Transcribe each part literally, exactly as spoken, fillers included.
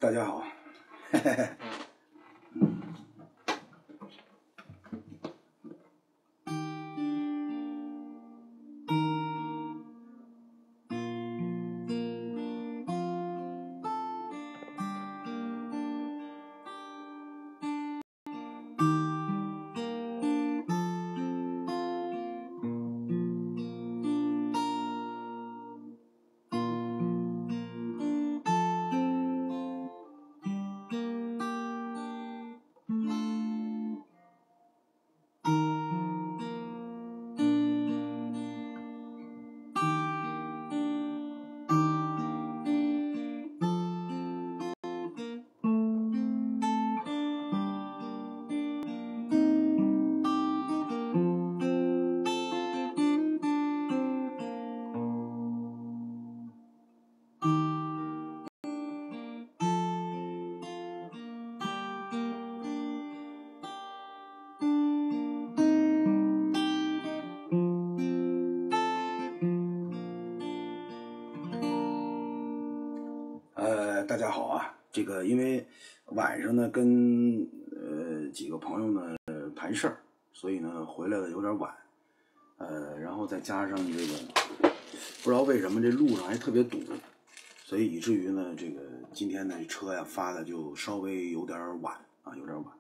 大家好，嘿嘿嘿。呃，大家好啊，这个因为晚上呢跟呃几个朋友呢谈事儿，所以呢回来的有点晚，呃，然后再加上这个不知道为什么这路上还特别堵，所以以至于呢这个今天呢车呀发的就稍微有点晚啊，有点晚。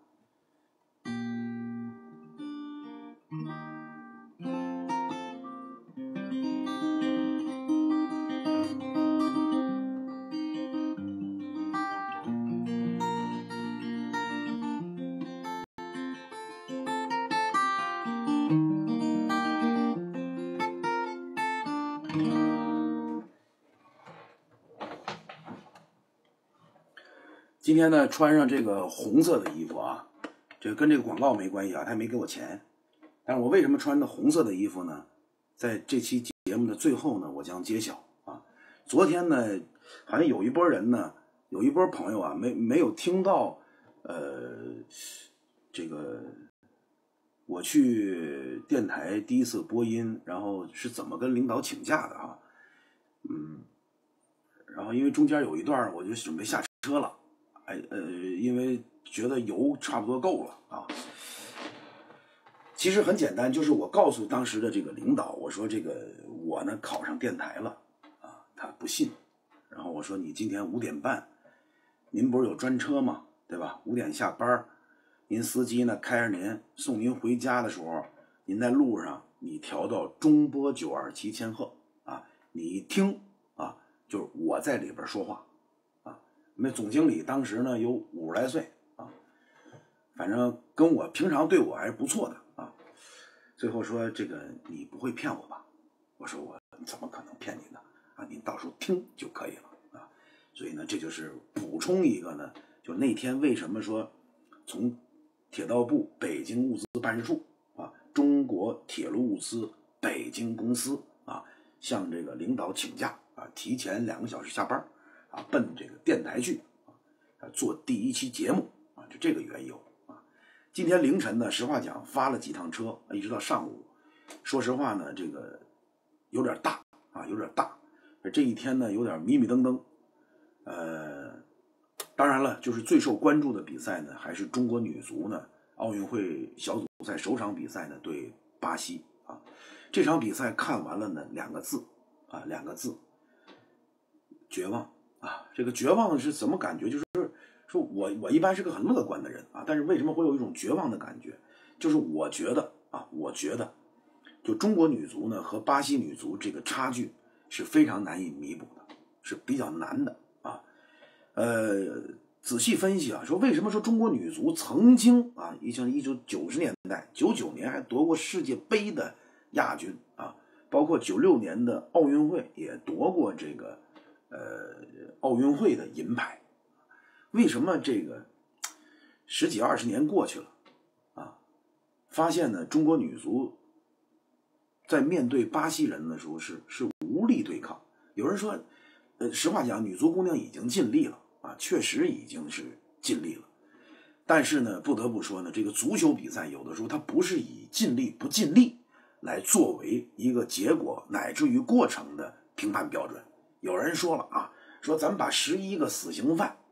今天呢穿上这个红色的衣服啊，这个跟这个广告没关系啊，他没给我钱。但是我为什么穿着红色的衣服呢？在这期节目的最后呢，我将揭晓啊。昨天呢，好像有一波人呢，有一波朋友啊，没没有听到，呃，这个我去电台第一次播音，然后是怎么跟领导请假的啊？嗯，然后因为中间有一段我就准备下车了。哎呃，因为觉得油差不多够了啊。其实很简单，就是我告诉当时的这个领导，我说这个我呢考上电台了啊，他不信。然后我说你今天五点半，您不是有专车吗？对吧？五点下班，您司机呢开着您送您回家的时候，您在路上你调到中波九二七千赫啊，你一听啊，就是我在里边说话。那总经理当时呢有五十来岁啊，反正跟我平常对我还是不错的啊。最后说这个你不会骗我吧？我说我怎么可能骗你呢？啊，您到时候听就可以了啊。所以呢，这就是补充一个呢，就那天为什么说从铁道部北京物资办事处啊，中国铁路物资北京公司啊，向这个领导请假啊，提前两个小时下班。啊，奔这个电台去啊，做第一期节目啊，就这个缘由啊。今天凌晨呢，实话讲发了几趟车，一直到上午。说实话呢，这个有点大啊，有点大。这一天呢，有点迷迷瞪瞪。呃，当然了，就是最受关注的比赛呢，还是中国女足呢奥运会小组赛首场比赛呢对巴西啊。这场比赛看完了呢，两个字啊，两个字，绝望。啊，这个绝望是怎么感觉？就是说我我一般是个很乐观的人啊，但是为什么会有一种绝望的感觉？就是我觉得啊，我觉得就中国女足呢和巴西女足这个差距是非常难以弥补的，是比较难的啊。呃，仔细分析啊，说为什么说中国女足曾经啊，像一九九十年代、九九年还夺过世界杯的亚军啊，包括九六年的奥运会也夺过这个。呃，奥运会的银牌，为什么这个十几二十年过去了啊，发现呢，中国女足在面对巴西人的时候是是无力对抗。有人说，呃，实话讲，女足姑娘已经尽力了啊，确实已经是尽力了。但是呢，不得不说呢，这个足球比赛有的时候它不是以尽力不尽力来作为一个结果乃至于过程的评判标准。有人说了啊，说咱们把十一个死刑犯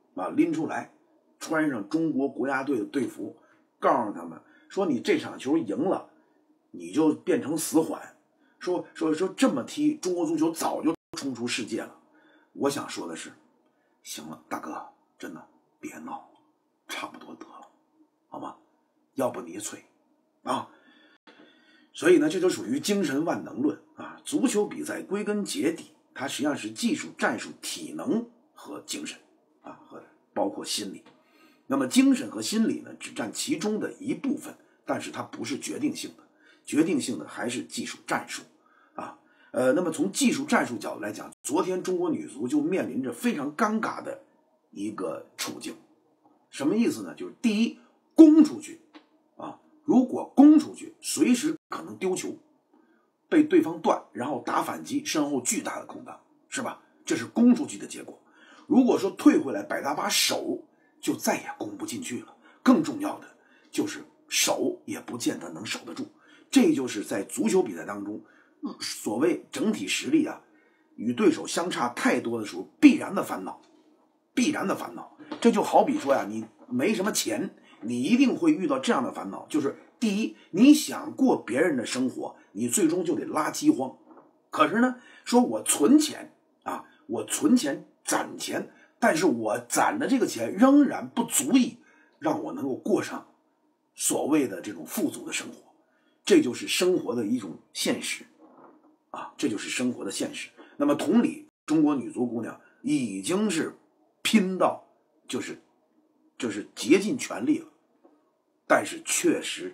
啊拎出来，穿上中国国家队的队服，告诉他们说你这场球赢了，你就变成死缓。说说说这么踢，中国足球早就冲出世界了。我想说的是，行了，大哥，真的别闹了，差不多得了，好吗？要不你催啊。所以呢，这就属于精神万能论啊。足球比赛归根结底，它实际上是技术、战术、体能和精神啊，和包括心理。那么精神和心理呢，只占其中的一部分，但是它不是决定性的，决定性的还是技术战术啊。呃，那么从技术战术角度来讲，昨天中国女足就面临着非常尴尬的一个处境。什么意思呢？就是第一，攻出去啊，如果攻出去，随时可能丢球，被对方断，然后打反击，身后巨大的空档，是吧？这是攻出去的结果。如果说退回来，百搭把守，就再也攻不进去了。更重要的就是守也不见得能守得住，这就是在足球比赛当中，所谓整体实力啊，与对手相差太多的时候，必然的烦恼，必然的烦恼。这就好比说呀，你没什么钱，你一定会遇到这样的烦恼，就是第一，你想过别人的生活，你最终就得拉饥荒。可是呢，说我存钱啊，我存钱攒钱，但是我攒的这个钱仍然不足以让我能够过上所谓的这种富足的生活，这就是生活的一种现实啊，这就是生活的现实。那么同理，中国女足姑娘已经是拼到就是就是竭尽全力了，但是确实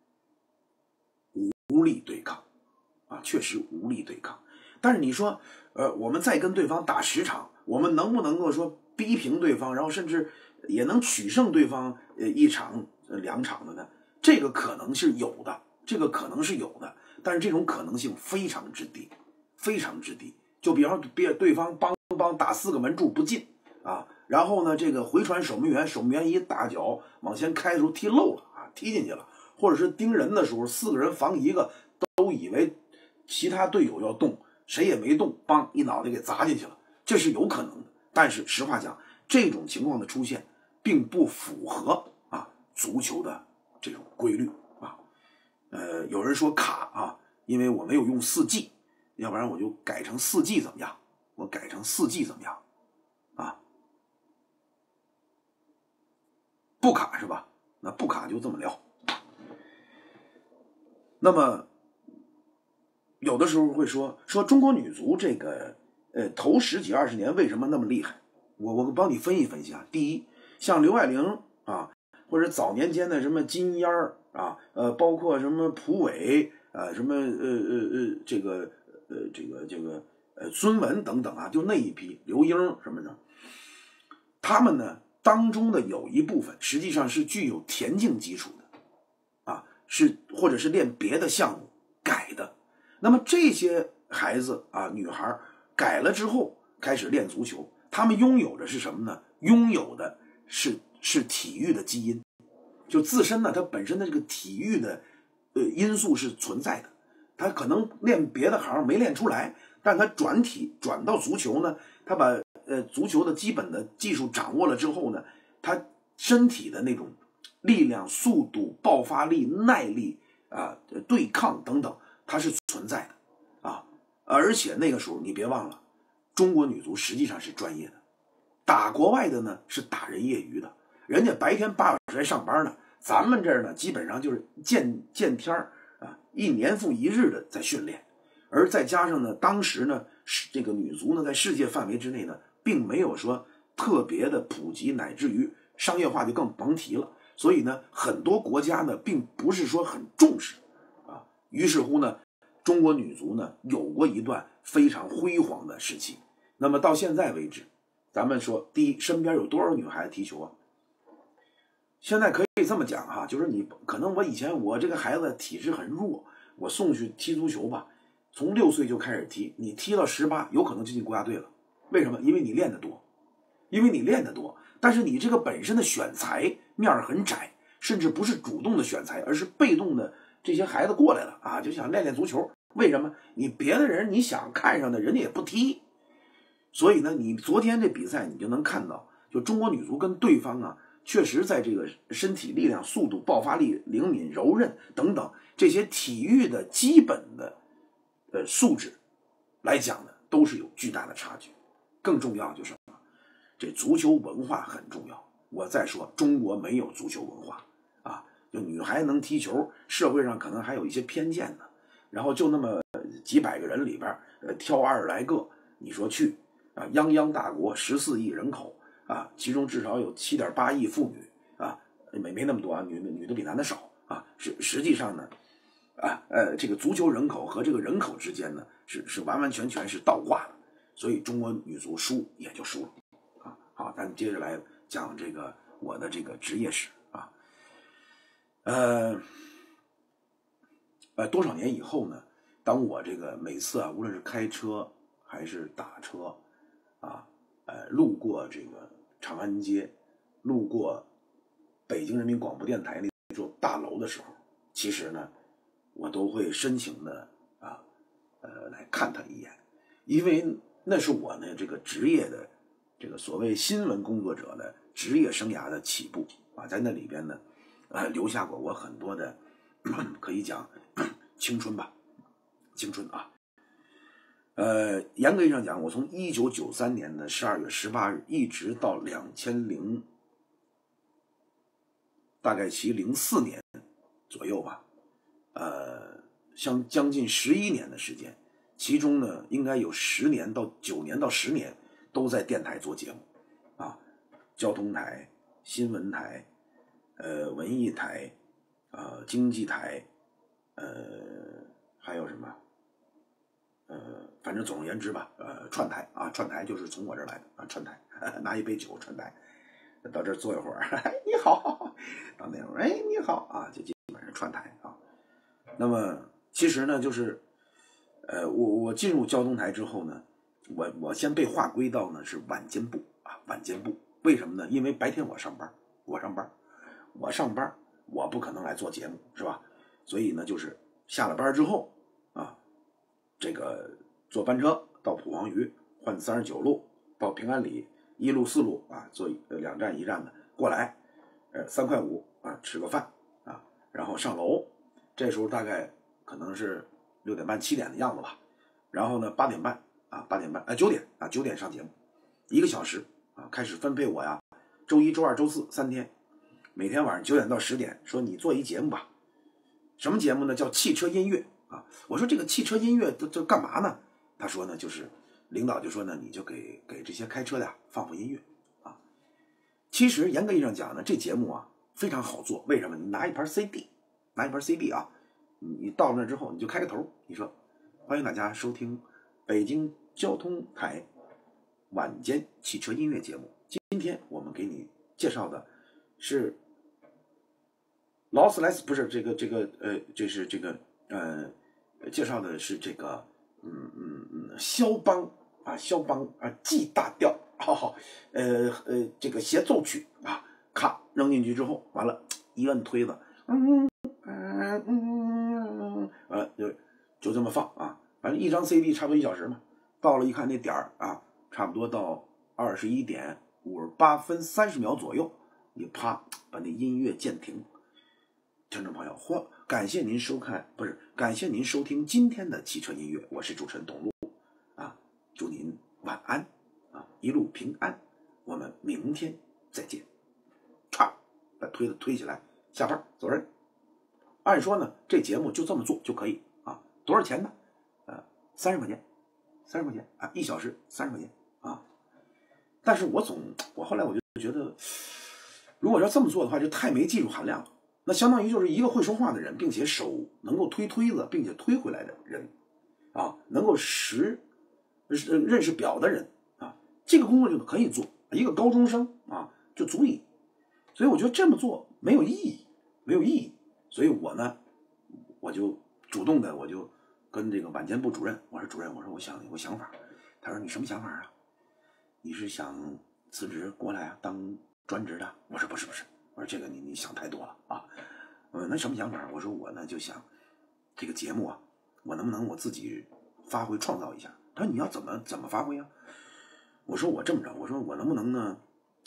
无力对抗啊，确实无力对抗。但是你说，呃，我们再跟对方打十场，我们能不能够说逼平对方，然后甚至也能取胜对方呃一场、呃、两场的呢？这个可能是有的，这个可能是有的，但是这种可能性非常之低，非常之低。就比方说，别对方帮帮打四个门柱不进啊，然后呢，这个回传守门员，守门员一大脚往前开的时候踢漏了啊，踢进去了，或者是盯人的时候，四个人防一个，都以为其他队友要动，谁也没动，梆一脑袋给砸进去了，这是有可能的。但是实话讲，这种情况的出现，并不符合啊足球的这种规律啊。呃，有人说卡啊，因为我没有用四 G， 要不然我就改成四 G 怎么样？我改成四 G 怎么样？啊，不卡是吧？那不卡就这么聊。那么有的时候会说说中国女足这个呃头十几二十年为什么那么厉害？我我帮你分析分析啊。第一，像刘爱玲啊，或者早年间的什么金燕儿啊，呃，包括什么蒲伟啊，什么呃呃呃这个呃这个这个呃孙雯等等啊，就那一批刘英什么的，他们呢当中的有一部分实际上是具有田径基础的啊，是或者是练别的项目改的。那么这些孩子啊，女孩改了之后开始练足球，他们拥有的是什么呢？拥有的是是体育的基因，就自身呢，它本身的这个体育的呃因素是存在的。他可能练别的行没练出来，但他转体转到足球呢，他把呃足球的基本的技术掌握了之后呢，他身体的那种力量、速度、爆发力、耐力啊、对抗等等，它是存在的啊。而且那个时候你别忘了，中国女足实际上是专业的，打国外的呢是打人业余的，人家白天八小时还上班呢，咱们这儿呢基本上就是见见天儿啊，一年复一日的在训练。而再加上呢，当时呢这个女足呢在世界范围之内呢，并没有说特别的普及，乃至于商业化就更甭提了。所以呢，很多国家呢并不是说很重视啊。于是乎呢，中国女足呢有过一段非常辉煌的时期。那么到现在为止，咱们说，第一，身边有多少女孩子踢球啊？现在可以这么讲哈，就是你可能我以前我这个孩子体质很弱，我送去踢足球吧，从六岁就开始踢，你踢到十八，有可能就进国家队了。为什么？因为你练得多，因为你练得多。但是你这个本身的选材面很窄，甚至不是主动的选材，而是被动的。这些孩子过来了啊，就想练练足球。为什么？你别的人你想看上的人家也不踢。所以呢，你昨天这比赛你就能看到， 就中国女足跟对方啊，确实在这个身体力量、速度、爆发力、灵敏、柔韧等等这些体育的基本的呃素质来讲呢，都是有巨大的差距。更重要就是什么？这足球文化很重要。我再说，中国没有足球文化啊，就女孩能踢球，社会上可能还有一些偏见呢。然后就那么几百个人里边，呃，挑二十来个，你说去啊，泱泱大国十四亿人口啊，其中至少有七点八亿妇女啊，没没那么多啊，女的女的比男的少啊。实实际上呢，啊呃，这个足球人口和这个人口之间呢，是是完完全全是倒挂的，所以中国女足输也就输了啊。好，咱接着来讲这个我的这个职业史啊，呃。呃，多少年以后呢？当我这个每次啊，无论是开车还是打车，啊，呃，路过这个长安街，路过北京人民广播电台那座大楼的时候，其实呢，我都会深情的啊，呃，来看他一眼，因为那是我呢这个职业的这个所谓新闻工作者的职业生涯的起步啊，在那里边呢，呃，留下过我很多的可以讲青春吧，青春啊。呃，严格意义上讲，我从一九九三年的十二月十八日一直到两千零大概其零四年左右吧，呃，像将近十一年的时间，其中呢应该有十年到九年到十年都在电台做节目啊，交通台、新闻台、呃文艺台、呃经济台。呃，还有什么？呃，反正总而言之吧，呃，串台啊，串台就是从我这儿来的啊，串台，拿一杯酒串台，到这儿坐一会儿，你好，到那会儿，哎，你好啊，就基本上串台啊。那么其实呢，就是，呃，我我进入交通台之后呢，我我先被划归到呢是晚间部啊，晚间部，为什么呢？因为白天我上班，我上班，我上班，我不可能来做节目，是吧？所以呢，就是下了班之后啊，这个坐班车到蒲黄榆，换三十九路到平安里，一路四路啊，坐两站一站的过来，呃，三块五啊，吃个饭啊，然后上楼，这时候大概可能是六点半七点的样子吧，然后呢八点半啊八点半啊九点啊九点上节目，一个小时啊，开始分配我呀，周一周二周四三天，每天晚上九点到十点，说你做一节目吧。什么节目呢？叫汽车音乐啊！我说这个汽车音乐这这干嘛呢？他说呢，就是领导就说呢，你就给给这些开车的呀放放音乐啊。其实严格意义上讲呢，这节目啊非常好做。为什么？你拿一盘 C D， 拿一盘 C D 啊，你到那之后你就开个头，你说欢迎大家收听北京交通台晚间汽车音乐节目。今天我们给你介绍的是。劳斯莱斯不是这个这个呃，这是这个呃，介绍的是这个嗯嗯嗯，肖邦啊，肖邦啊 G 大调，好好，呃呃，这个协奏曲啊，咔扔进去之后，完了，一摁推子，嗯嗯嗯，完了就就这么放啊，反正一张 C D 差不多一小时嘛，到了一看那点儿啊，差不多到二十一点五十八分三十秒左右，你啪把那音乐键停。听众朋友，或感谢您收看，不是感谢您收听今天的汽车音乐，我是主持人董路啊，祝您晚安啊，一路平安，我们明天再见。唰，把推子推起来，下班走人。按说呢，这节目就这么做就可以啊，多少钱呢？呃，三十块钱，三十块钱啊，一小时三十块钱啊。但是我总，我后来我就觉得，如果要这么做的话，就太没技术含量了。那相当于就是一个会说话的人，并且手能够推推子，并且推回来的人，啊，能够识认识表的人啊，这个工作就可以做。一个高中生啊就足以。所以我觉得这么做没有意义，没有意义。所以我呢，我就主动的，我就跟这个晚间部主任，我说主任，我说我想有个想法。他说你什么想法啊？你是想辞职过来啊当专职的？我说不是不是。我说这个你你想太多了啊，呃，那什么想法？我说我呢就想，这个节目啊，我能不能我自己发挥创造一下？他说你要怎么怎么发挥啊？我说我这么着，我说我能不能呢，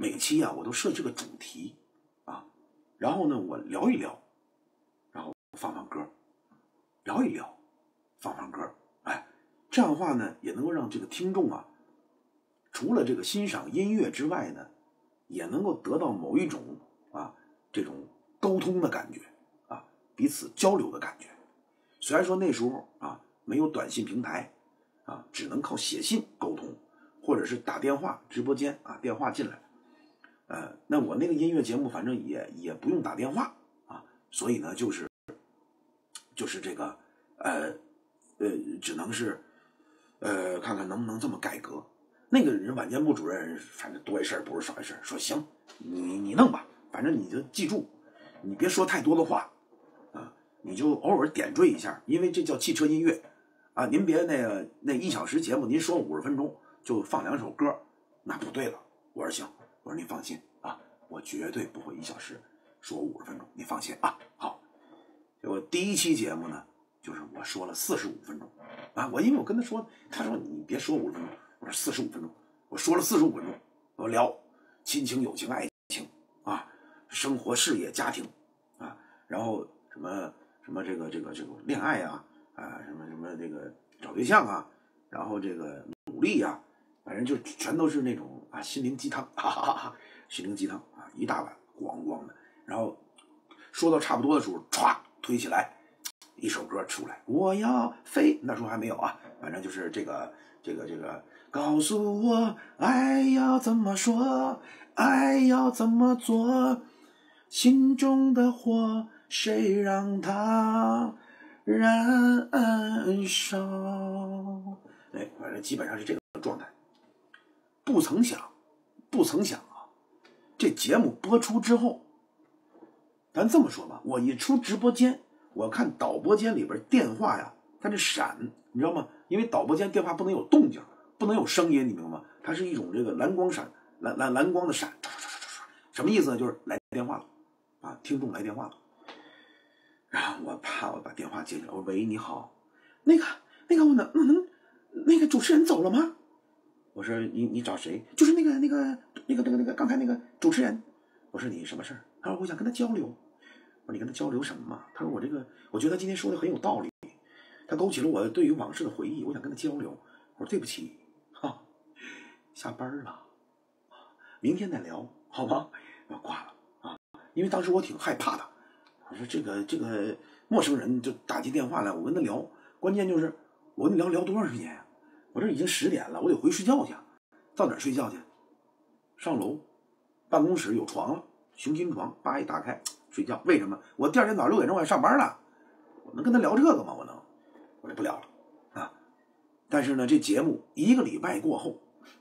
每期啊我都设置个主题啊，然后呢我聊一聊，然后放放歌，聊一聊，放放歌，哎，这样的话呢也能够让这个听众啊，除了这个欣赏音乐之外呢，也能够得到某一种啊这种沟通的感觉啊，彼此交流的感觉。虽然说那时候啊没有短信平台啊，只能靠写信沟通，或者是打电话直播间啊电话进来。呃，那我那个音乐节目反正也也不用打电话啊，所以呢就是就是这个呃呃只能是呃看看能不能这么改革。那个人晚间部主任反正多一事不是少一事，说行你你弄吧，反正你就记住，你别说太多的话啊，你就偶尔点缀一下，因为这叫汽车音乐啊，您别那个那一小时节目您说五十分钟就放两首歌，那不对了。我说行，我说您放心啊，我绝对不会一小时说五十分钟，您放心啊。好，结果第一期节目呢，就是我说了四十五分钟啊，我因为我跟他说，他说你别说五十分钟，我说四十五分钟，我说了四十五分钟，我聊亲情、友情、爱情啊，生活、事业、家庭啊，然后什么什么这个这个这个恋爱啊啊，什么什么这个找对象啊，然后这个努力啊，反正就全都是那种啊心灵鸡汤，哈哈哈哈，心灵鸡汤啊，一大碗咣咣的，然后说到差不多的时候，歘推起来。一首歌出来，我要飞，那时候还没有啊，反正就是这个这个这个，告诉我爱要怎么说，爱要怎么做，心中的火谁让它燃烧。哎，反正基本上是这个状态。不曾想，不曾想啊，这节目播出之后，咱这么说吧，我一出直播间。我看导播间里边电话呀，它这闪，你知道吗？因为导播间电话不能有动静，不能有声音，你明白吗？它是一种这个蓝光闪，蓝蓝蓝光的闪，什么意思呢？就是来电话了啊，听众来电话了。然后我怕我把电话接起来，我说喂，你好，那个那个我能能能那个主持人走了吗？我说你你找谁？就是那个那个那个那个那个刚才那个主持人。我说你什么事儿？他说我想跟他交流。我说你跟他交流什么嘛？他说我这个，我觉得他今天说的很有道理，他勾起了我对于往事的回忆，我想跟他交流。我说对不起，哈，下班了，明天再聊，好吗？我挂了啊，因为当时我挺害怕的。我说这个这个陌生人就打起电话来，我跟他聊，关键就是我跟他聊聊多长时间呀、啊？我这已经十点了，我得回睡觉去，到哪儿睡觉去？上楼，办公室有床了，熊心床，叭一打开。睡觉，为什么？我第二天早上六点钟我要上班了，我能跟他聊这个吗？我能，我就不聊了啊。但是呢，这节目一个礼拜过后，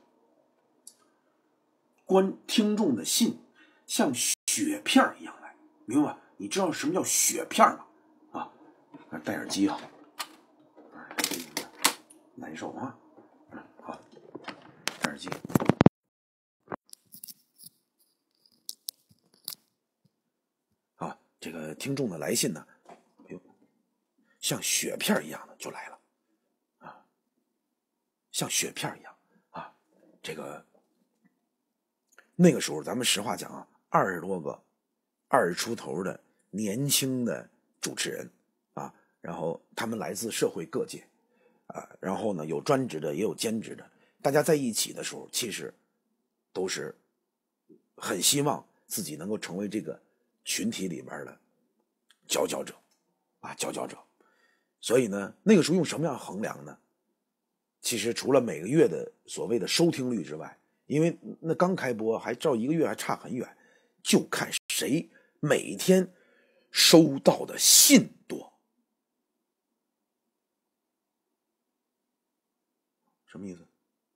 观听众的信像雪片一样来，明白吧？你知道什么叫雪片吗？啊，戴耳机啊，难受啊。嗯，好，戴耳机。这个听众的来信呢，哎呦，像雪片一样的就来了，啊，像雪片一样啊。这个那个时候，咱们实话讲啊，二十多个二十出头的年轻的主持人啊，然后他们来自社会各界啊，然后呢有专职的也有兼职的，大家在一起的时候，其实都是很希望自己能够成为这个群体里边的佼佼者啊，佼佼者。所以呢，那个时候用什么样衡量呢？其实除了每个月的所谓的收听率之外，因为那刚开播还照一个月还差很远，就看谁每天收到的信多。什么意思？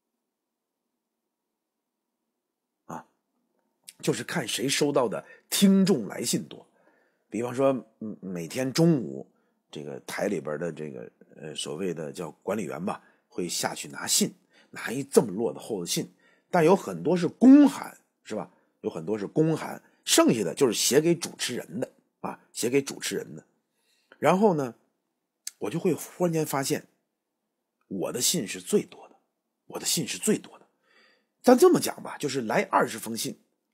啊，就是看谁收到的听众来信多。比方说，每天中午，这个台里边的这个呃所谓的叫管理员吧，会下去拿信，拿一这么摞的厚的信，但有很多是公函，是吧？有很多是公函，剩下的就是写给主持人的啊，写给主持人的。然后呢，我就会忽然间发现，我的信是最多的，我的信是最多的。咱这么讲吧，就是来二十封信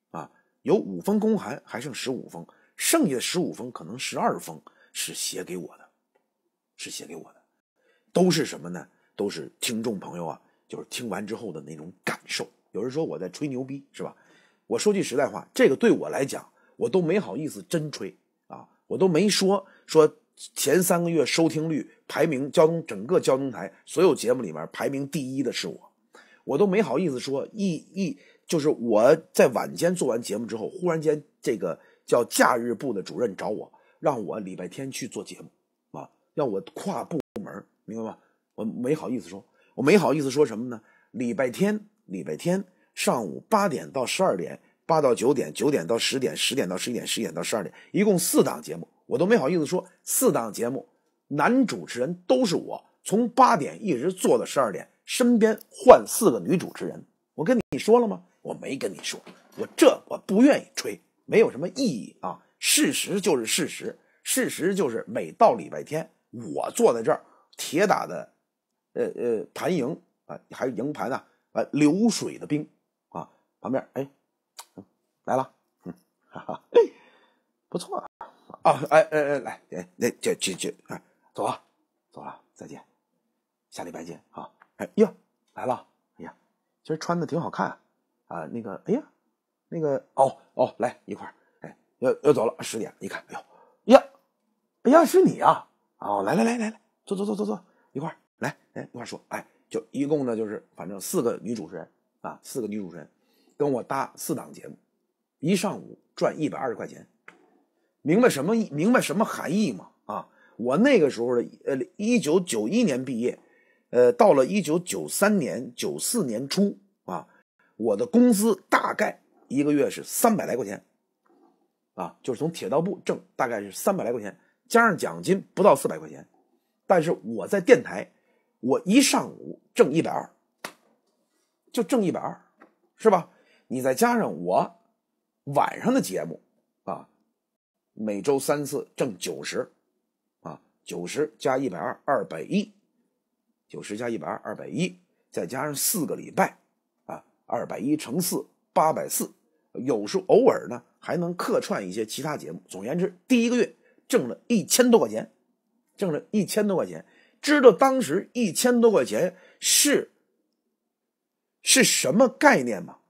有五封公函，还剩十五封，剩下的十五封可能十二封是写给我的，是写给我的，都是什么呢？都是听众朋友啊，就是听完之后的那种感受。有人说我在吹牛逼，是吧？我说句实在话，这个对我来讲，我都没好意思真吹啊，我都没说说前三个月收听率排名交通整个交通台所有节目里面排名第一的是我，我都没好意思说一一就是我在晚间做完节目之后，忽然间这个叫假日部的主任找我，让我礼拜天去做节目啊，要我跨部门，明白吗？我没好意思说，我没好意思说什么呢？礼拜天，礼拜天上午八点到十二点，八到九点，九点到十点，十点到十一点，十一点到十二点，一共四档节目，我都没好意思说四档节目，男主持人都是我，从八点一直做到十二点，身边换四个女主持人。我跟你说了吗？我没跟你说，我这我不愿意吹，没有什么意义啊。事实就是事实，事实就是每到礼拜天，我坐在这儿，铁打的，呃呃盘营啊，还是营盘啊，啊流水的兵啊，旁边哎，来了，嗯，哈哈，不错啊，啊哎哎哎来，哎那这这这，哎走了走了，再见，下礼拜见啊，哎呀来了，哎呀，今儿穿的挺好看。啊，那个，哎呀，那个，哦哦，来一块儿，哎，要要走了，十点，一看，哎呦，呀，哎呀，是你啊，哦，来来来来来，坐坐坐坐坐，一块儿来，哎，一块儿说，哎，就一共呢，就是反正四个女主持人啊，四个女主持人跟我搭四档节目，一上午赚一百二十块钱，明白什么明白什么含义吗？啊，我那个时候的，呃，一九九一年毕业，呃，到了一九九三年九四年初啊。我的工资大概一个月是三百来块钱，啊，就是从铁道部挣大概是三百来块钱，加上奖金不到四百块钱。但是我在电台，我一上午挣一百二，就挣一百二，是吧？你再加上我晚上的节目啊，每周三次挣九十，啊，九十加一百二，二百一，九十加一百二，二百一，再加上四个礼拜。二百一乘四，八百四，有时候偶尔呢还能客串一些其他节目。总而言之，第一个月挣了一千多块钱，挣了一千多块钱。知道当时一千多块钱是是什么概念吗？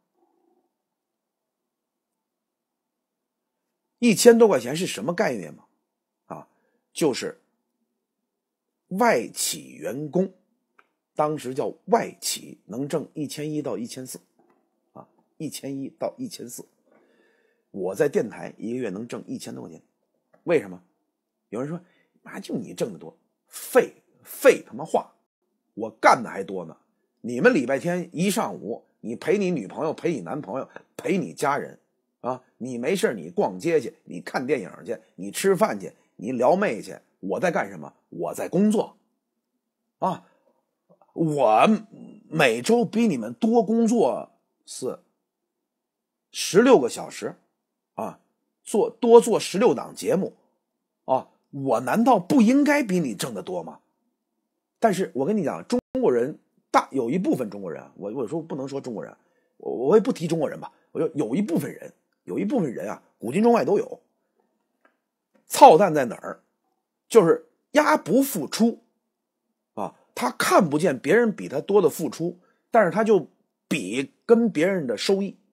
一千多块钱是什么概念吗？啊，就是外企员工，当时叫外企，能挣一千一到一千四。一千一到一千四，我在电台一个月能挣一千多块钱，为什么？有人说，妈就你挣得多，废废他妈话，我干的还多呢。你们礼拜天一上午，你陪你女朋友，陪你男朋友，陪你家人啊，你没事你逛街去，你看电影去，你吃饭去，你撩妹去，我在干什么？我在工作啊，我每周比你们多工作是十六个小时啊，做多做十六档节目啊，我难道不应该比你挣得多吗？但是我跟你讲，中国人大有一部分中国人，我我说不能说中国人，我我也不提中国人吧，我就有一部分人，有一部分人啊，古今中外都有。操蛋在哪儿？就是丫不付出啊，他看不见别人比他多的付出，但是他就比跟别人的收益。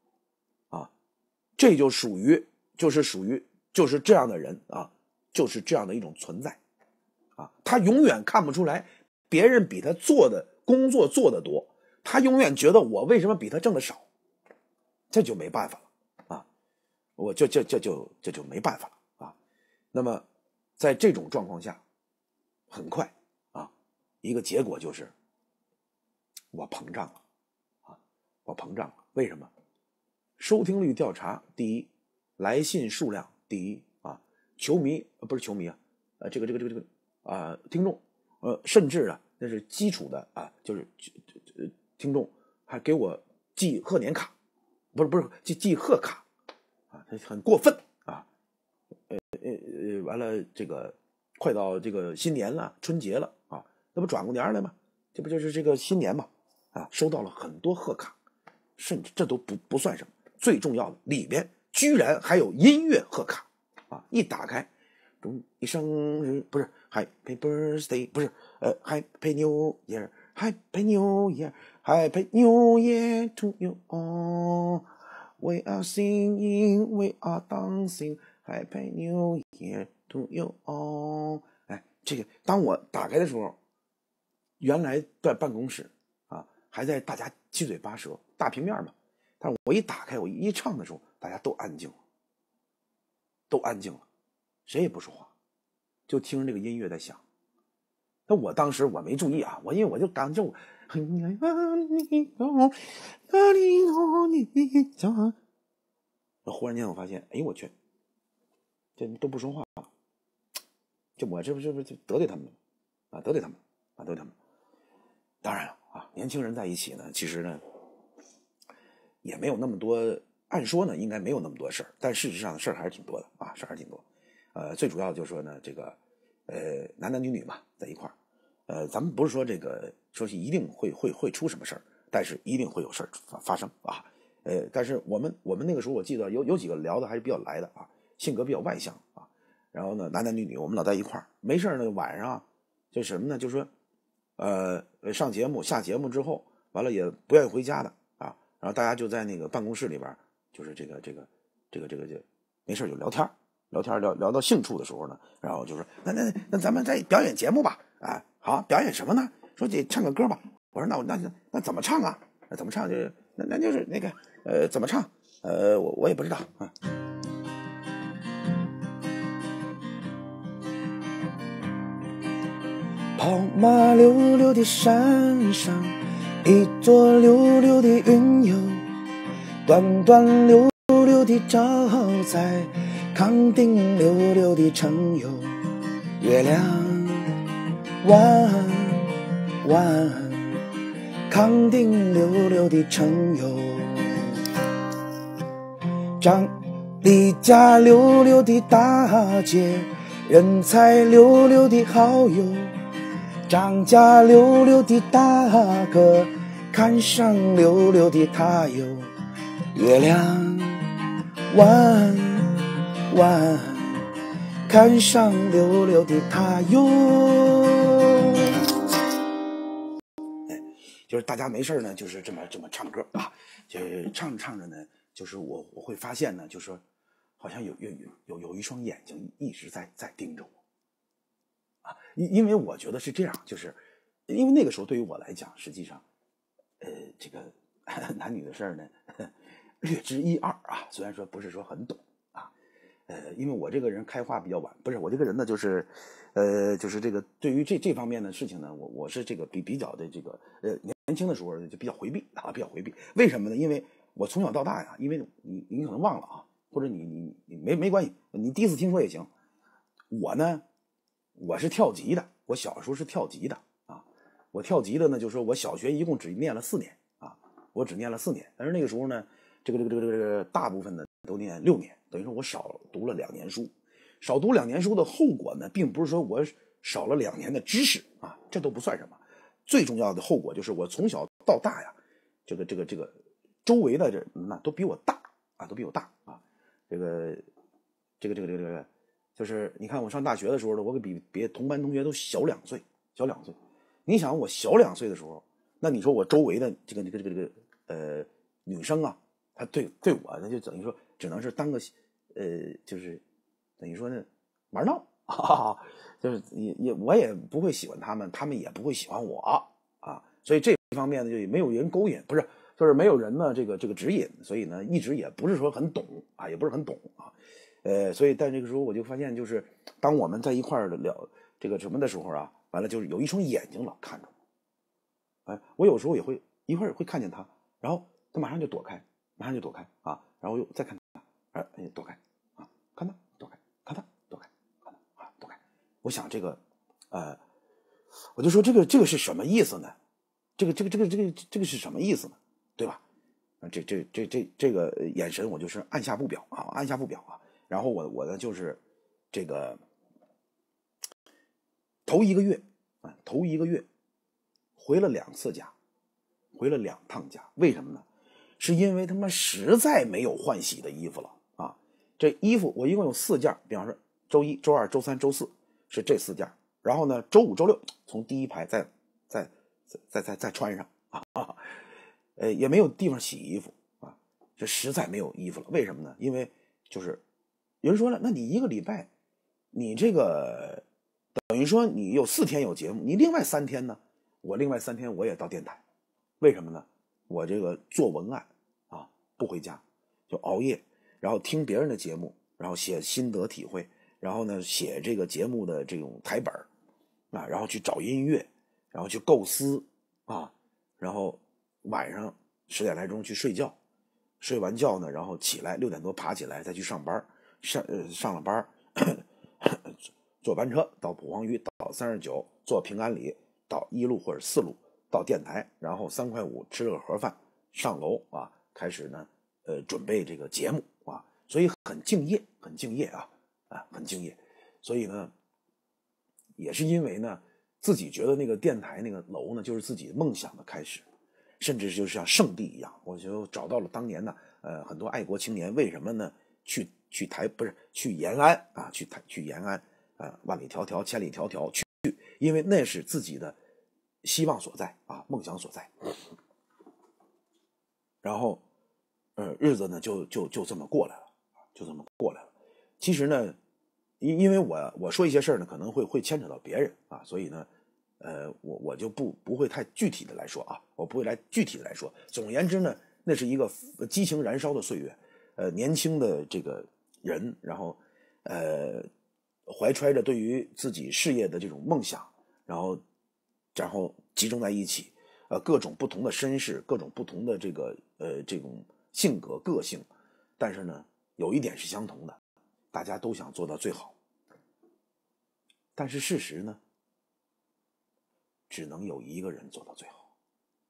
这就属于，就是属于，就是这样的人啊，就是这样的一种存在，啊，他永远看不出来别人比他做的工作做得多，他永远觉得我为什么比他挣得少，这就没办法了啊，我这这这就这就没办法了啊。那么在这种状况下，很快啊，一个结果就是我膨胀了啊，我膨胀了，为什么？收听率调查第一，来信数量第一啊，球迷不是球迷啊，呃，这个这个这个这个啊、呃，听众呃，甚至啊，那是基础的啊，就是呃听众还给我寄贺年卡，不是不是寄寄贺卡啊，很过分啊，呃呃呃，完了这个快到这个新年了，春节了啊，那不转过年来吗？这不就是这个新年嘛啊，收到了很多贺卡，甚至这都不不算什么。 最重要的里边居然还有音乐贺卡啊！一打开，祝你生日不是 Happy Birthday 不是呃 Happy New Year Happy New Year Happy New Year to you all We are singing We are dancing Happy New Year to you all 哎，这个当我打开的时候，原来在办公室啊，还在大家七嘴八舌，大平面嘛。但是我一打开，我一唱的时候，大家都安静了，都安静了，谁也不说话，就听着这个音乐在响。那我当时我没注意啊，我因为我就感觉我，忽然间我发现，哎，我去，这都不说话了，这我这不是不是得罪他们了啊？得罪他们啊？得罪他们。当然了啊，年轻人在一起呢，其实呢。也没有那么多，按说呢应该没有那么多事儿，但事实上事儿还是挺多的啊，事儿还是挺多。呃，最主要就是说呢，这个呃男男女女嘛在一块儿，呃，咱们不是说这个说是一定会会会出什么事儿，但是一定会有事儿发发生啊。呃，但是我们我们那个时候我记得有有几个聊的还是比较来的啊，性格比较外向啊。然后呢，男男女女我们老在一块儿，没事呢晚上就什么呢，就说呃上节目下节目之后，完了也不愿意回家的。然后大家就在那个办公室里边，就是这个这个这个这个就没事就聊天，聊天聊聊到兴处的时候呢，然后就说那那那咱们再表演节目吧，啊，好，表演什么呢？说得唱个歌吧。我说那我那那怎么唱啊？那怎么唱就那那就是那个呃怎么唱？呃我我也不知道啊。跑马溜溜的山上。一座溜溜的云游，端端溜溜的照在康定溜溜的城游，月亮弯弯，康定溜溜的城游，张李家溜溜的大街，人才溜溜的好友，张家溜溜的大哥，看上溜溜的他哟，月亮弯弯，看上溜溜的他哟。哎，就是大家没事呢，就是这么这么唱歌啊，就是唱着唱着呢，就是我我会发现呢，就是说好像有有有有一双眼睛一直在在盯着我。啊，因因为我觉得是这样，就是因为那个时候对于我来讲，实际上，呃，这个男女的事儿呢，略知一二啊，虽然说不是说很懂啊，呃，因为我这个人开化比较晚，不是我这个人呢，就是，呃，就是这个对于这这方面的事情呢，我我是这个比比较的这个呃年轻的时候就比较回避啊，比较回避。为什么呢？因为我从小到大呀，因为你你可能忘了啊，或者你你你没没关系，你第一次听说也行。我呢。我是跳级的，我小时候是跳级的啊。我跳级的呢，就是说我小学一共只念了四年啊，我只念了四年。但是那个时候呢，这个这个这个这个大部分呢都念六年，等于说我少读了两年书。少读两年书的后果呢，并不是说我少了两年的知识啊，这都不算什么。最重要的后果就是我从小到大呀，这个这个这个周围的人那都比我大啊，都比我大啊。这个这个这个这个这个。就是你看我上大学的时候呢，我比别同班同学都小两岁，小两岁。你想我小两岁的时候，那你说我周围的这个这个这个这个呃女生啊，她对对我那就等于说只能是当个呃就是等于说呢玩闹啊，就是也也我也不会喜欢他们，他们也不会喜欢我啊，所以这方面呢就没有人勾引，不是就是没有人呢这个这个指引，所以呢一直也不是说很懂啊，也不是很懂啊。呃，所以但这个时候我就发现，就是当我们在一块儿聊这个什么的时候啊，完了就是有一双眼睛老看着我，哎，我有时候也会一会儿会看见他，然后他马上就躲开，马上就躲开啊，然后又再看他，哎，躲开啊，看他躲开，看他躲开，看他啊躲开。我想这个，呃，我就说这个这个是什么意思呢？这个这个这个这个这个是什么意思呢？对吧？这这这这这个眼神我就是按下不表啊，按下不表啊。然后我我呢就是这个头一个月啊，头一个月回了两次家，回了两趟家。为什么呢？ 是因为他妈实在没有换洗的衣服了啊！这衣服我一共有四件，比方说周一、周二、周三、周四是这四件，然后呢，周五、周六从第一排再再再再再再穿上啊，呃，也没有地方洗衣服啊，这实在没有衣服了。为什么呢？因为就是有人说了，那你一个礼拜，你这个等于说你有四天有节目，你另外三天呢？我另外三天我也到电台，为什么呢？我这个做文案啊，不回家，就熬夜，然后听别人的节目，然后写心得体会，然后呢写这个节目的这种台本啊，然后去找音乐，然后去构思啊，然后晚上十点来钟去睡觉，睡完觉呢，然后起来六点多爬起来再去上班，上呃上了班，坐班车到蒲黄榆，到三十九，坐平安里到一路或者四路。到电台，然后三块五吃了个盒饭，上楼啊，开始呢，呃，准备这个节目啊，所以很敬业，很敬业啊，啊，很敬业。所以呢，也是因为呢，自己觉得那个电台那个楼呢，就是自己梦想的开始，甚至就是像圣地一样。我就找到了当年呢，呃，很多爱国青年为什么呢，去去台不是去延安啊，去台去延安啊，万里迢迢千里迢迢去，因为那是自己的希望所在啊，梦想所在。然后，呃，日子呢就就就这么过来了，就这么过来了。其实呢，因因为我我说一些事儿呢，可能会会牵扯到别人啊，所以呢，呃，我我就不不会太具体的来说啊，我不会来具体的来说。总而言之呢，那是一个激情燃烧的岁月，呃，年轻的这个人，然后呃，怀揣着对于自己事业的这种梦想，然后。然后集中在一起，呃，各种不同的身世，各种不同的这个呃这种性格个性，但是呢，有一点是相同的，大家都想做到最好。但是事实呢，只能有一个人做到最好。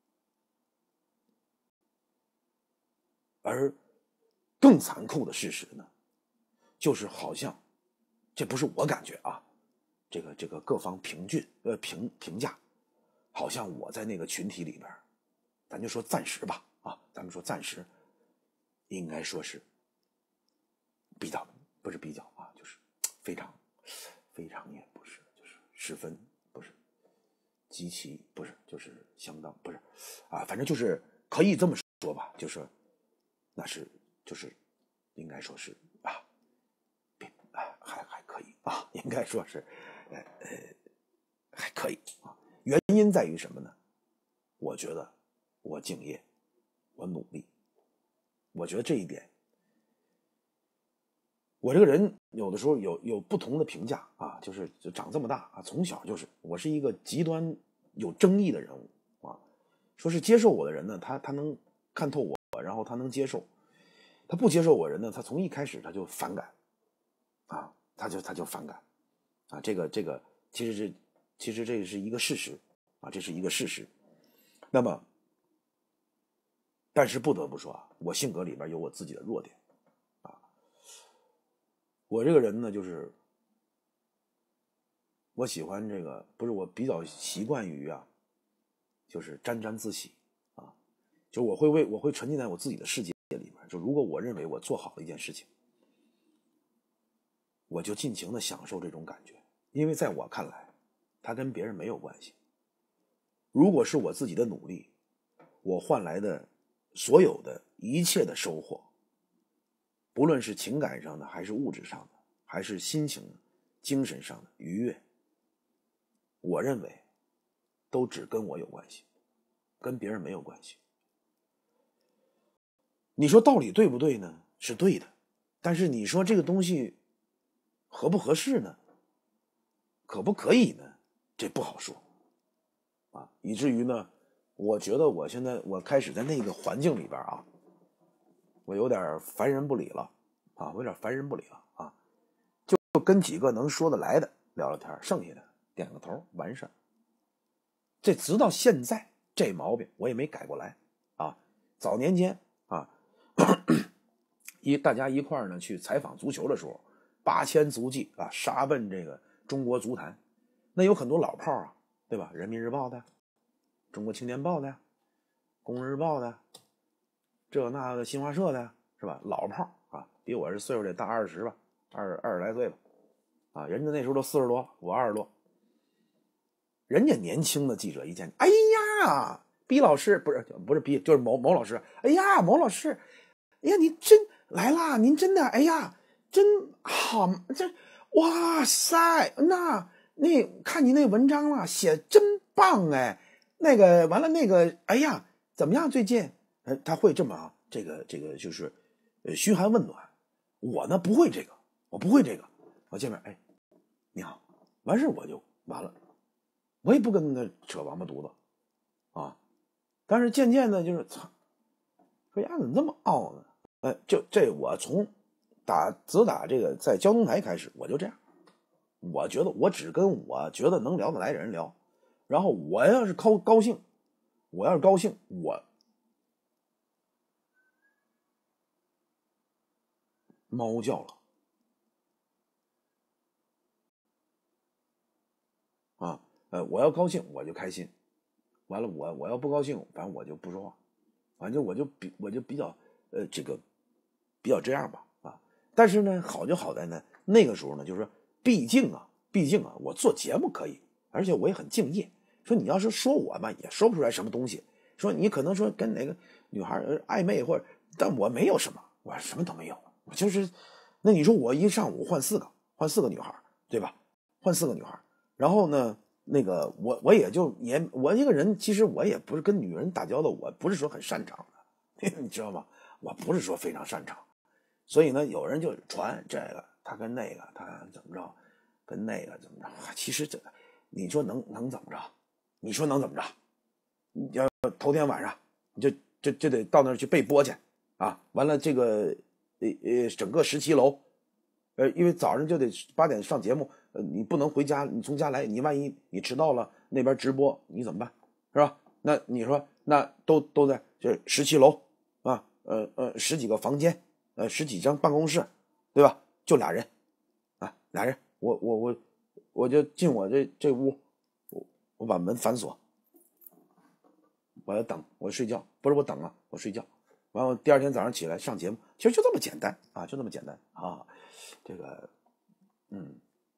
而更残酷的事实呢，就是好像，这不是我感觉啊，这个这个各方评俊呃评评价。好像我在那个群体里边，咱就说暂时吧，啊，咱们说暂时，应该说是比较，不是比较啊，就是非常，非常也不是，就是十分不是，极其不是，就是相当不是，啊，反正就是可以这么说吧，就是那是就是应该说是啊，啊还还可以啊，应该说是，呃呃还可以啊。原因在于什么呢？我觉得我敬业，我努力，我觉得这一点，我这个人有的时候有有不同的评价啊，就是就长这么大啊，从小就是我是一个极端有争议的人物啊。说是接受我的人呢，他他能看透我，然后他能接受；他不接受我人呢，他从一开始他就反感啊，他就他就反感啊。这个这个其实是。其实这是一个事实啊，这是一个事实。那么，但是不得不说啊，我性格里边有我自己的弱点啊。我这个人呢，就是我喜欢这个，不是我比较习惯于啊，就是沾沾自喜啊，就我会为我会沉浸在我自己的世界里边。就如果我认为我做好了一件事情，我就尽情的享受这种感觉，因为在我看来。它跟别人没有关系。如果是我自己的努力，我换来的所有的一切的收获，不论是情感上的，还是物质上的，还是心情、精神上的愉悦，我认为都只跟我有关系，跟别人没有关系。你说道理对不对呢？是对的，但是你说这个东西合不合适呢？可不可以呢？这不好说啊，以至于呢，我觉得我现在我开始在那个环境里边啊，我有点烦人不理了啊，我有点烦人不理了啊，就跟几个能说得来的聊聊天，剩下的点个头完事儿。这直到现在这毛病我也没改过来啊。早年间啊，一大家一块儿呢去采访足球的时候，八千足迹啊，杀奔这个中国足坛。那有很多老炮啊，对吧？人民日报的、中国青年报的、工人日报的， 这那个新华社的是吧？老炮啊，比我这岁数得大二十吧，二二十来岁吧，啊，人家那时候都四十多，我二十多。人家年轻的记者一见，哎呀，毕老师不是不是毕，就是某某老师，哎呀，某老师，哎呀，你真来啦，您真的，哎呀，真好，这哇塞，那那看你那文章了，写真棒哎，那个完了那个，哎呀，怎么样最近？呃，他会这么啊，这个这个就是呃嘘寒问暖。我呢不会这个，我不会这个，我见面哎，你好，完事我就完了。我也不跟他扯王八犊子啊，但是渐渐的就是操，说呀怎么这么傲呢？哎，就这我从打自打这个在交通台开始，我就这样。我觉得我只跟我觉得能聊得来的人聊，然后我要是高高兴，我要是高兴，我猫叫了啊。呃，我要高兴我就开心，完了我我要不高兴，反正我就不说话，反正我就比我就比较呃这个比较这样吧啊。但是呢，好就好在呢，那个时候呢，就是说，毕竟啊，毕竟啊，我做节目可以，而且我也很敬业。说你要是说我吧，也说不出来什么东西。说你可能说跟哪个女孩暧昧或者，但我没有什么，我什么都没有，我就是，那你说我一上午换四个，换四个女孩，对吧？换四个女孩，然后呢？那个我我也就也我一个人，其实我也不是跟女人打交道，我不是说很擅长的，你知道吗？我不是说非常擅长，所以呢，有人就传这个他跟那个他怎么着，跟那个怎么着，其实这你说能能怎么着？你说能怎么着？你要头天晚上你就就就得到那儿去备播去啊！完了这个呃呃整个十七楼，呃因为早上就得八点上节目。呃，你不能回家，你从家来，你万一你迟到了，那边直播你怎么办，是吧？那你说那都都在这十七楼啊，呃呃十几个房间，呃十几张办公室，对吧？就俩人啊，俩人，我我我我就进我这这屋，我我把门反锁，我要等，我睡觉，不是我等啊，我睡觉，完了第二天早上起来上节目，其实就这么简单啊，就这么简单啊，这个嗯。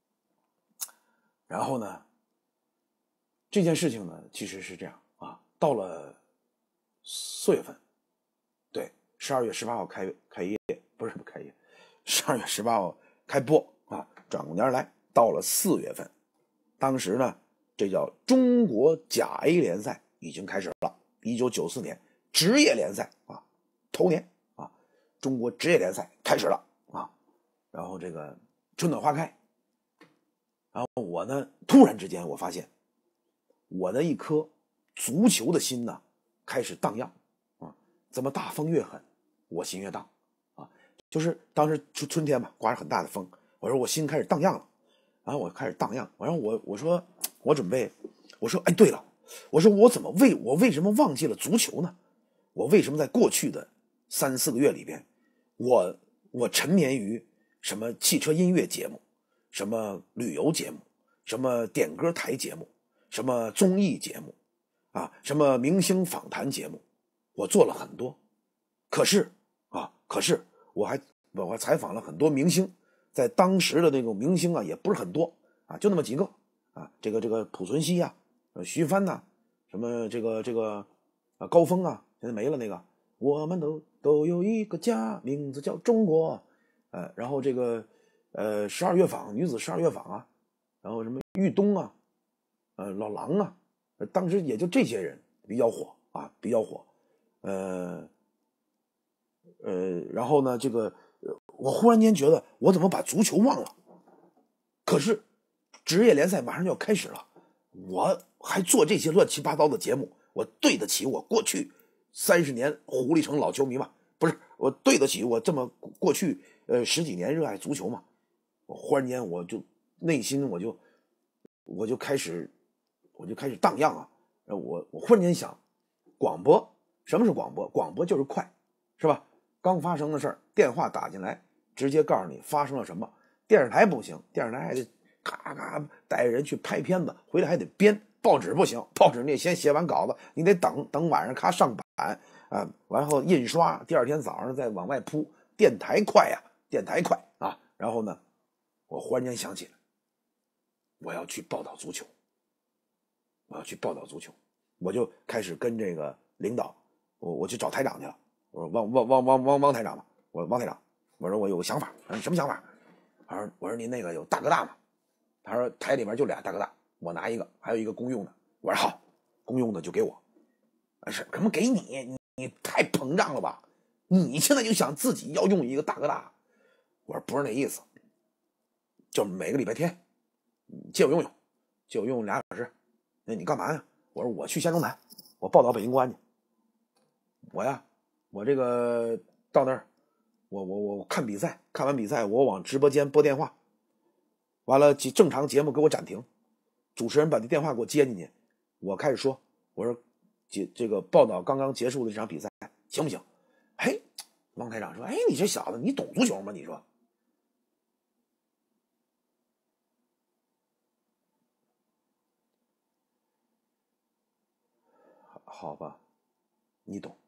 然后呢，这件事情呢，其实是这样啊，到了四月份，对，十二月十八号开开业，不是不开业，十二月十八号开播啊，转过年来，到了四月份，当时呢，这叫中国甲 A 联赛已经开始了，一九九四年职业联赛啊，头年啊，中国职业联赛开始了啊，然后这个春暖花开。然后我呢，突然之间我发现，我的一颗足球的心呢，开始荡漾啊！怎么大风越狠，我心越荡啊？就是当时春春天嘛，刮着很大的风，我说我心开始荡漾了，然后我开始荡漾，然后我我说我准备，我说哎对了，我说我怎么为我为什么忘记了足球呢？我为什么在过去的三四个月里边，我我沉湎于什么汽车音乐节目？什么旅游节目，什么点歌台节目，什么综艺节目，啊，什么明星访谈节目，我做了很多。可是啊，可是我还我还采访了很多明星，在当时的那种明星啊，也不是很多啊，就那么几个啊，这个这个濮存昕呀、啊，徐帆呐、啊，什么这个这个啊高峰啊，现在没了那个，我们都都有一个家，名字叫中国，呃，然后这个。呃，十二乐坊女子十二乐坊啊，然后什么豫东啊，呃，老狼啊，呃，当时也就这些人比较火啊，比较火，呃，呃，然后呢，这个我忽然间觉得我怎么把足球忘了？可是职业联赛马上就要开始了，我还做这些乱七八糟的节目，我对得起我过去三十年狐狸城老球迷吗？不是，我对得起我这么过去呃十几年热爱足球吗？我忽然间我就内心我就我就开始我就开始荡漾啊！我我忽然间想，广播什么是广播？广播就是快，是吧？刚发生的事儿，电话打进来，直接告诉你发生了什么。电视台不行，电视台还得咔咔带人去拍片子，回来还得编。报纸不行，报纸你得先写完稿子，你得等等晚上咔上版， 啊，然后印刷，第二天早上再往外铺，电台快呀、啊，电台快啊。然后呢，我忽然间想起来，我要去报道足球，我要去报道足球，我就开始跟这个领导，我我去找台长去了。我说汪汪汪汪汪汪台长吧，我说汪台长，我说我有个想法。他说你什么想法？他说我说您那个有大哥大吗？他说台里面就俩大哥大，我拿一个，还有一个公用的。我说好，公用的就给我。是什么给你？你你太膨胀了吧？你现在就想自己要用一个大哥大？我说不是那意思，就是每个礼拜天借我用用，借我用俩小时。那你干嘛呀？我说我去县中坛，我报道北京国安去。我呀，我这个到那儿，我我我看比赛，看完比赛我往直播间拨电话，完了正常节目给我暂停，主持人把这电话给我接进去，我开始说，我说这这个报道刚刚结束的这场比赛行不行？哎，王台长说，哎，你这小子你懂足球吗？你说。好吧，你懂。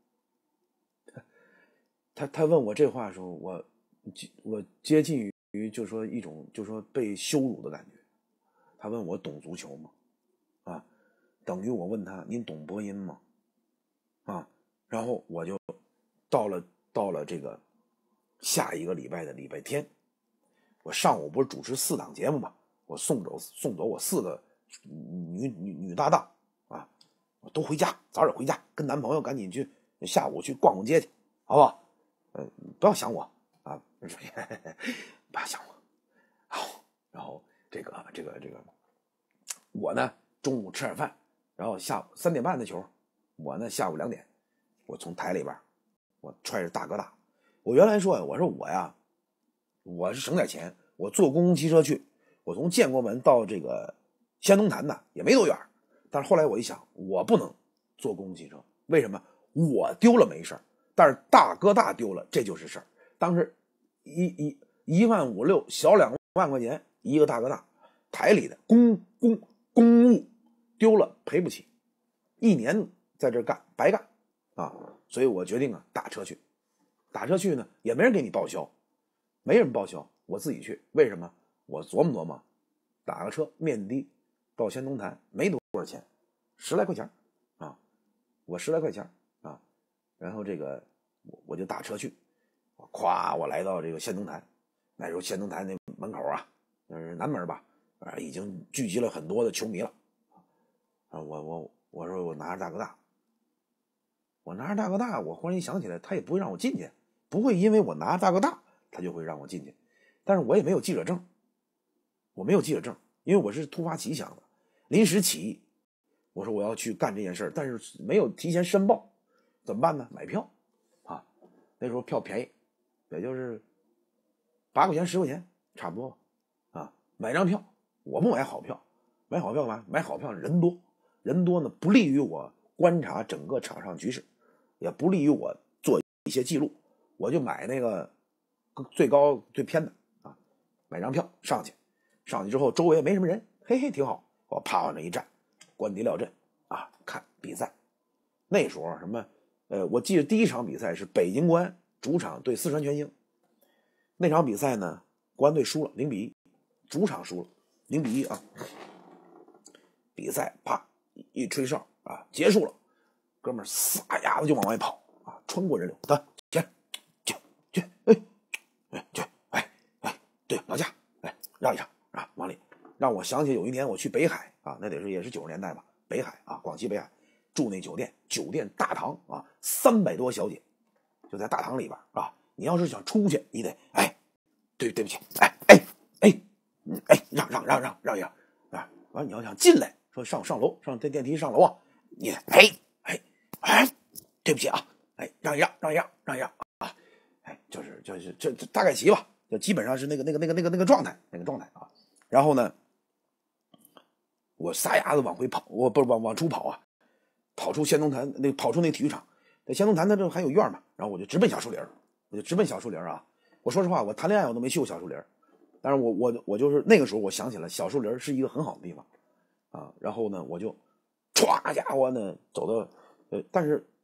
他他问我这话的时候，我我接近于就说一种就说被羞辱的感觉。他问我懂足球吗？啊，等于我问他您懂播音吗？啊，然后我就到了到了这个下一个礼拜的礼拜天，我上午不是主持四档节目嘛，我送走送走我四个女女女搭档啊，我都回家，早点回家，跟男朋友赶紧去下午去逛逛街去，好不好？呃，不要想我啊，不要想我。好，然后这个这个这个，我呢中午吃点饭，然后下午三点半的球，我呢下午两点，我从台里边，我揣着大哥大。我原来说呀，我说我呀，我是省点钱，我坐公共汽车去，我从建国门到这个仙东坛呢也没多远，但是后来我一想，我不能坐公共汽车，为什么？我丢了没事儿。但是大哥大丢了，这就是事儿。当时一一一万五六小两万块钱一个大哥大，台里的公公公务丢了赔不起，一年在这干白干啊！所以我决定啊打车去，打车去呢也没人给你报销，没人报销，我自己去。为什么？我琢磨琢磨，打个车面的到仙东坛没多少钱，十来块钱啊，我十来块钱啊。然后这个我我就打车去，咵我来到这个仙东坛，那时候仙东坛那门口啊，那是南门吧，啊已经聚集了很多的球迷了，啊我我我说我拿着大哥大，我拿着大哥大，我忽然一想起来，他也不会让我进去，不会因为我拿着大哥大他就会让我进去，但是我也没有记者证，我没有记者证，因为我是突发奇想的，临时起意，我说我要去干这件事，但是没有提前申报。怎么办呢？买票啊，那时候票便宜，也就是八块钱十块钱差不多啊。买张票，我不买好票，买好票干嘛？买好票人多，人多呢不利于我观察整个场上局势，也不利于我做一些记录。我就买那个最高最偏的啊，买张票上去，上去之后周围也没什么人，嘿嘿挺好。我趴往那一站，观敌料阵啊，看比赛。那时候什么？呃，我记得第一场比赛是北京国安主场对四川全兴，那场比赛呢，国安队输了零比一，主场输了零比一啊。比赛啪一吹哨啊，结束了，哥们儿撒丫子就往外跑啊，穿过人流，得去去去，哎哎去哎哎，对老家，哎让一让啊，往里让我想起有一年我去北海啊，那得是也是九十年代吧，北海啊，广西北海。住那酒店，酒店大堂啊，三百多小姐，就在大堂里边啊。你要是想出去，你得哎，对对不起，哎哎哎，哎让让让让让一让啊！完你要想进来，说上上楼上这电梯上楼啊，你得哎哎哎，对不起啊，哎让一让让一让让一让啊，哎就是就是这这大概齐吧，就基本上是那个那个那个那个那个状态那个状态啊。然后呢，我撒丫子往回跑，我不是往往出跑啊。跑出仙东坛，那跑出那体育场，在仙东坛那这还有院嘛，然后我就直奔小树林，我就直奔小树林啊。我说实话，我谈恋爱我都没去过小树林，但是我我我就是那个时候我想起来小树林是一个很好的地方啊。然后呢，我就歘家伙呢走到呃，但是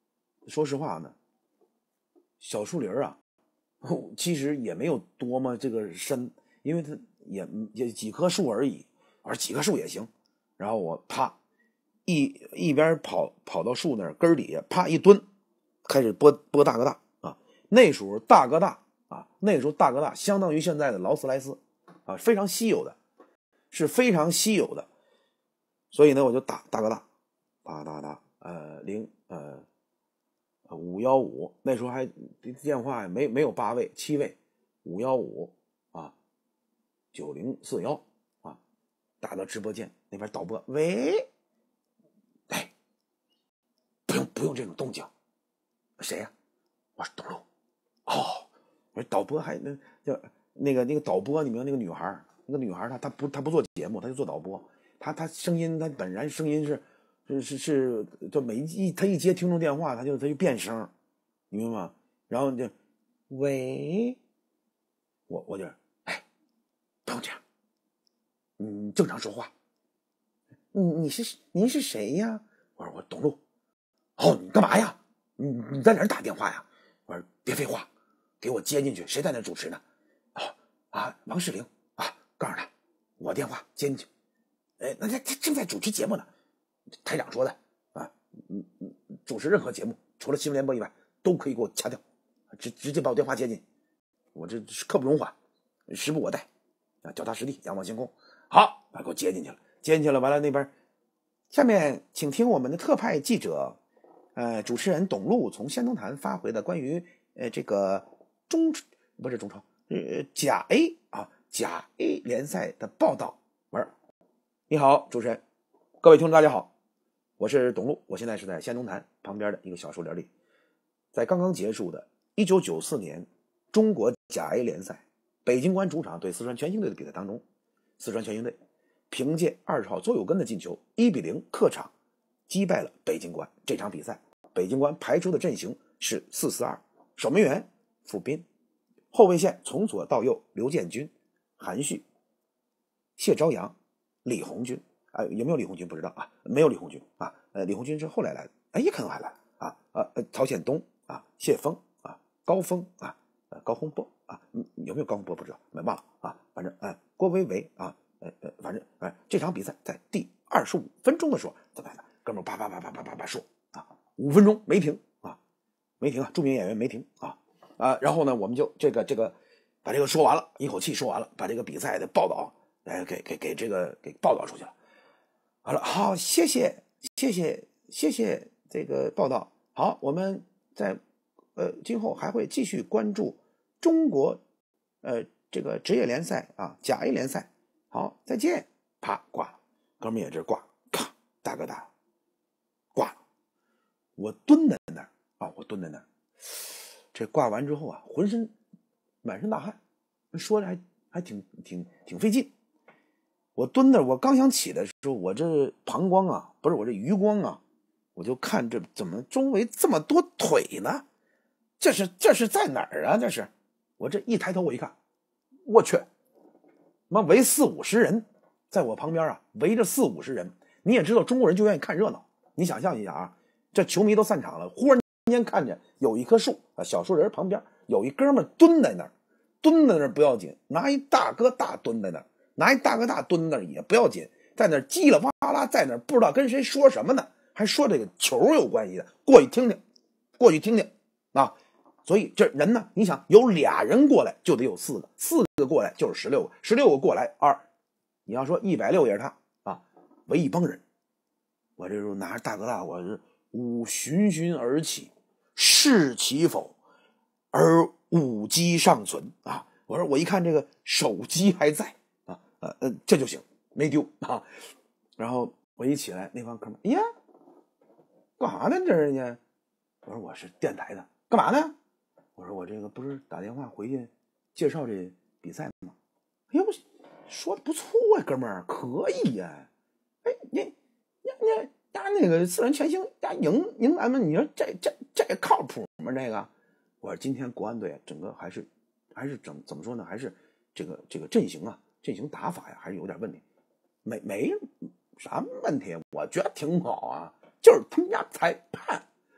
说实话呢，小树林啊，其实也没有多么这个深，因为它也也几棵树而已，我说几棵树也行。然后我啪一一边跑跑到树那儿根底下，啪一蹲，开始播播大哥大啊。那时候大哥大啊，那时候大哥大相当于现在的劳斯莱斯啊，非常稀有的，是非常稀有的。所以呢，我就打大哥大，打打打，呃零呃五幺五，那时候还电话没没有八位七位，五幺五啊九零四幺啊，打到直播间那边导播，喂，哎，不用不用这种动静，谁呀、啊？我说董路。哦，我说导播还那叫那个那个导播，你明白那个女孩，那个女孩她她不她不做节目，她就做导播，她她声音她本然声音是是是是，就每一她一接听众电话，她就她就变声，你明白吗？然后就喂，我我就哎，不用这样，嗯，正常说话。你你是您是谁呀？我说我董路。哦，你干嘛呀？你你在哪儿打电话呀？我说别废话，给我接进去，谁在那主持呢？哦啊，王世玲啊，告诉他我电话接进去。哎，那他他正在主持节目呢，台长说的啊，嗯嗯，主持任何节目除了新闻联播以外都可以给我掐掉，直直接把我电话接进。我这是刻不容缓，时不我待啊，脚踏实地，仰望星空。好，把给我接进去了，接进去了，完了那边，下面请听我们的特派记者。呃，主持人董路从仙东坛发回的关于呃这个中不是中超呃甲 A 啊甲 A 联赛的报道文。你好，主持人，各位听众大家好，我是董路，我现在是在仙东坛旁边的一个小树林里，在刚刚结束的一九九四年中国甲 A 联赛北京国安主场对四川全兴队的比赛当中，四川全兴队凭借二十号邹有根的进球，一比零客场击败了北京国安。这场比赛北京国安排出的阵型是四四二，守门员傅斌，后卫线从左到右刘建军、韩旭、谢朝阳、李红军啊、呃，有没有李红军不知道啊？没有李红军啊，呃，李红军是后来来的，哎，也可能还来啊，呃，曹显东啊，谢峰啊，高峰啊，呃，高洪波啊，有没有高洪波不知道，没忘了啊，反正哎、呃，郭维维啊，呃呃，反正哎、呃，这场比赛在第二十五分钟的时候怎么样的？哥们儿叭叭叭叭叭叭叭说啊，五分钟没停啊，没停啊，著名演员没停啊啊，然后呢，我们就这个这个把这个说完了，一口气说完了，把这个比赛的报道哎给给给这个给报道出去了。好了，好，谢谢谢谢谢谢这个报道。好，我们在呃今后还会继续关注中国呃这个职业联赛啊甲 A 联赛。好，再见，啪挂了，哥们也这挂，咔大哥大。挂了，我蹲在那儿啊，我蹲在那儿，这挂完之后啊，浑身满身大汗，说的还还挺挺挺费劲。我蹲那儿，我刚想起来的时候，我这膀胱啊，不是我这余光啊，我就看这怎么周围这么多腿呢？这是这是在哪儿啊？这是，我这一抬头我一看，我去，妈围四五十人，在我旁边啊，围着四五十人。你也知道，中国人就愿意看热闹。你想象一下啊，这球迷都散场了，忽然间看见有一棵树啊，小树林旁边有一哥们蹲在那儿，蹲在那儿不要紧，拿一大哥大蹲在那儿，拿一大哥大蹲在那儿也不要紧，在那儿叽里哇啦，在那儿不知道跟谁说什么呢，还说这个球有关系的，过去听听，过去听听啊。所以这人呢，你想有俩人过来就得有四个，四个过来就是十六个，十六个过来二，你要说一百六也是他啊，围一帮人。我这时候拿着大哥大，我是吾循循而起，视其否，而吾机尚存啊！我说我一看这个手机还在啊，呃呃，这就行，没丢啊。然后我一起来，那帮哥们，哎呀，干啥呢？这人家，我说我是电台的，干嘛呢？我说我这个不是打电话回去介绍这比赛吗？哎呦，说的不错呀、啊，哥们儿，可以呀、啊！哎，你你你呀，那个四川全兴呀赢赢咱们，你说这这这靠谱吗？这个，我说今天国安队整个还是还是整怎么说呢？还是这个这个阵型啊，阵型打法呀，还是有点问题。没没啥问题，我觉得挺好啊，就是他们家裁判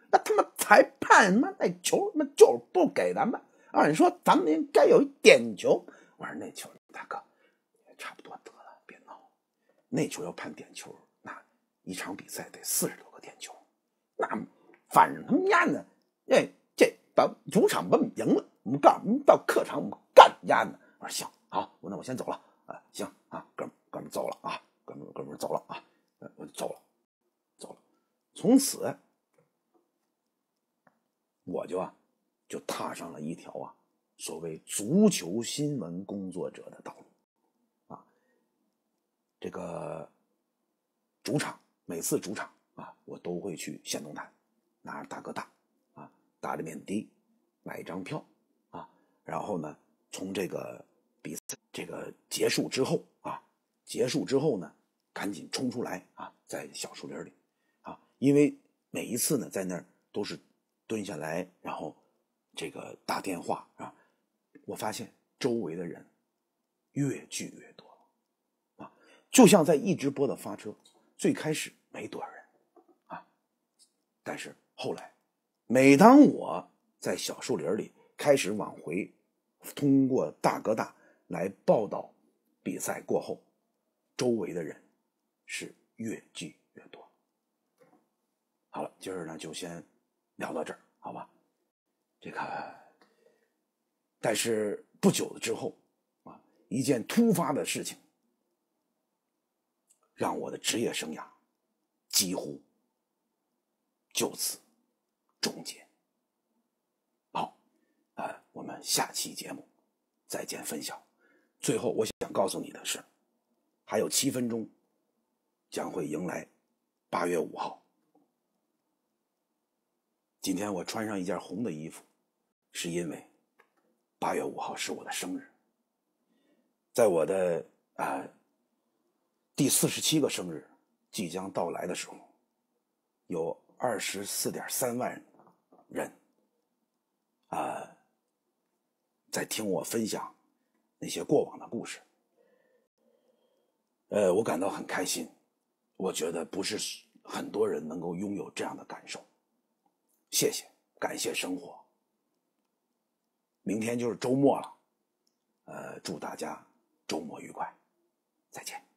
那他妈裁判他妈那球他妈就是不给咱们，按说咱们应该有一点球。我说那球大哥差不多得了，别闹。那球要判点球，那一场比赛得四十多个点球，那反正他们家呢，哎，这到主场我们赢了，我们告诉我们到客场我们干家呢。我说行，好，那我先走了啊，行啊，哥们哥们走了啊，哥们哥们走了啊，我就走了，走了。从此我就啊就踏上了一条啊所谓足球新闻工作者的道路啊。这个主场每次主场啊，我都会去县东坛拿着大哥大啊，打着面的买一张票啊，然后呢，从这个比赛这个结束之后啊，结束之后呢，赶紧冲出来啊，在小树林里啊，因为每一次呢，在那儿都是蹲下来，然后这个打电话啊，我发现周围的人越聚越多啊，就像在一直播的发车，最开始没多少人啊，但是后来，每当我在小树林里开始往回通过大哥大来报道比赛过后，周围的人是越聚越多。好了，今儿呢就先聊到这儿，好吧？这个，但是不久之后啊，一件突发的事情，让我的职业生涯几乎就此终结。好，呃，我们下期节目再见分晓。最后，我想告诉你的是，还有七分钟，将会迎来八月五号。今天我穿上一件红的衣服，是因为八月五号是我的生日。在我的啊、呃、第四十七个生日即将到来的时候，有二十四点三万人啊、呃、在听我分享那些过往的故事。呃，我感到很开心，我觉得不是很多人能够拥有这样的感受。谢谢，感谢生活。明天就是周末了，呃，祝大家周末愉快，再见。